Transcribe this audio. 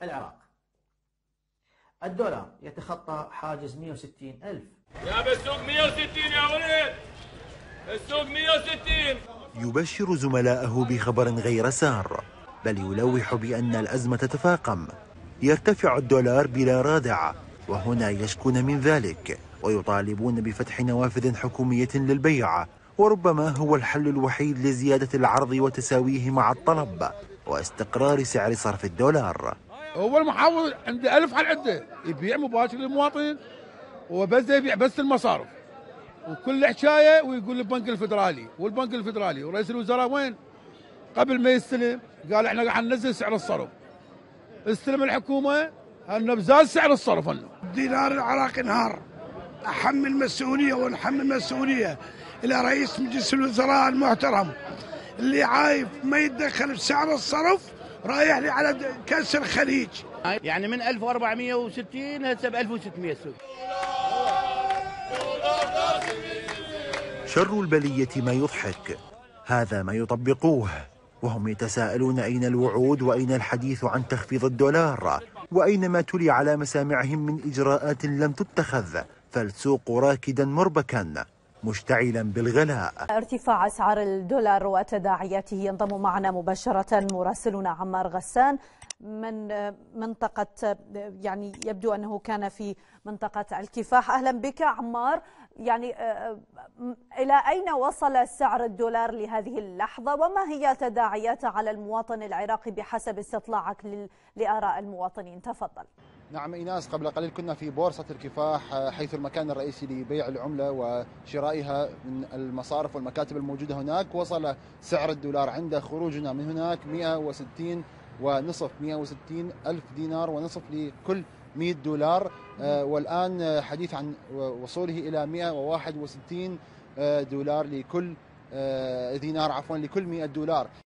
العراق. الدولار يتخطى حاجز 160 ألف. يا بالسوق 160 يا ولد، السوق 160. يبشر زملائه بخبر غير سار، بل يلوح بأن الأزمة تتفاقم. يرتفع الدولار بلا رادع، وهنا يشكون من ذلك ويطالبون بفتح نوافذ حكومية للبيع، وربما هو الحل الوحيد لزيادة العرض وتساويه مع الطلب واستقرار سعر صرف الدولار. هو المحافظ عنده 1000 على العده، يبيع مباشر للمواطن وبس يبيع بس المصارف، وكل حكايه ويقول البنك الفدرالي والبنك الفدرالي. ورئيس الوزراء وين؟ قبل ما يستلم قال احنا راح ننزل سعر الصرف. استلم الحكومه انه بزاد سعر الصرف. الدينار العراقي انهار. احمل مسؤوليه ونحمل مسؤوليه الى رئيس مجلس الوزراء المحترم اللي عايف ما يتدخل بسعر الصرف، رايح لي على كاس الخليج. يعني من 1460 هسه ب 1600 سوق. شر البلية ما يضحك، هذا ما يطبقوه وهم يتساءلون أين الوعود وأين الحديث عن تخفيض الدولار، وأين ما تلي على مسامعهم من إجراءات لم تتخذ، فالسوق راكدا مربكا مشتعلا بالغلاء. ارتفاع أسعار الدولار وتداعياته. ينضم معنا مباشرة مراسلنا عمار غسان من منطقة، يعني يبدو أنه كان في منطقة الكفاح. أهلا بك عمار. يعني إلى أين وصل سعر الدولار لهذه اللحظة، وما هي تداعياته على المواطن العراقي بحسب استطلاعك لآراء المواطنين؟ تفضل. نعم إيناس، قبل قليل كنا في بورصة الكفاح حيث المكان الرئيسي لبيع العملة وشرائها من المصارف والمكاتب الموجودة هناك. وصل سعر الدولار عند خروجنا من هناك 160 ونصف، 160 ألف دينار ونصف لكل 100 دولار. والآن حديث عن وصوله إلى 161 دولار لكل دينار، عفوا، لكل 100 دولار.